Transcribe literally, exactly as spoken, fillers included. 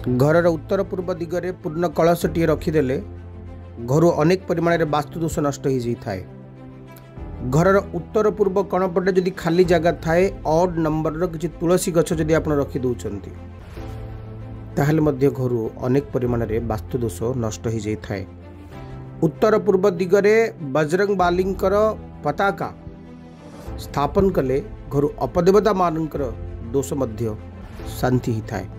घरर उत्तर पूर्व दिगरे पूर्ण कलशटी रखिदेले घर अनेक परिमाण में वास्तुदोष नष्ट हो जाए। घरर उत्तर पूर्व कणपटे जदि खाली जगह थाए ऑड नंबर किसी तुलसी गछ जदि आप रखिदौरान ताहले मध्य घर अनेक परिमाण में वास्तुदोष नष्ट हो जाए। उत्तर पूर्व दिगरे बजरंग बालींकर पताका स्थापन कले घर अपदेवता मानकर दोष मध्य शांति ही थाए।